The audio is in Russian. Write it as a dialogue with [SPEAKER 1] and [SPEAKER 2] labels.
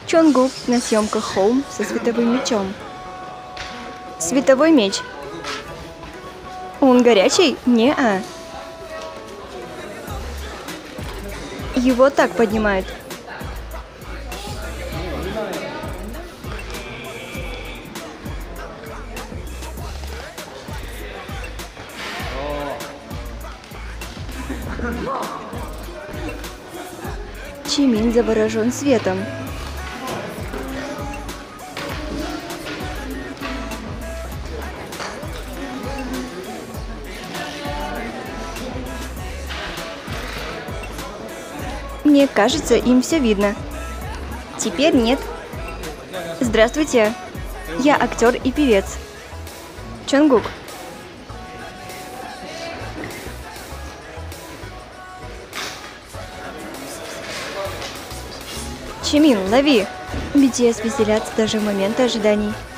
[SPEAKER 1] Чонгук на съемках «Холм» со световым мечом. Световой меч. Он горячий? Не-а. Его так поднимают. Чимин заворожен светом. Мне кажется, им все видно. Теперь нет. Здравствуйте. Я актер и певец. Чонгук. Чимин, лови! BTS веселятся даже в моменты ожиданий.